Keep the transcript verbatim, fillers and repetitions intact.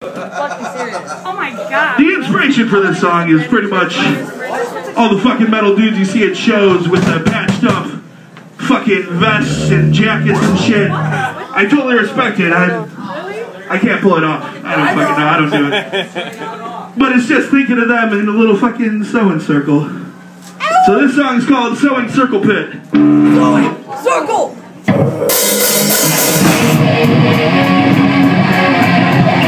fucking serious. Oh my god. The inspiration for this song is pretty much all the fucking metal dudes you see at shows with the patched up fucking vests and jackets and shit. I totally respect it. I, I can't pull it off. I don't fucking know. I don't do it. But it's just thinking of them in a little fucking sewing circle. So this song's called Sewing Circle Pit. Sewing Circle!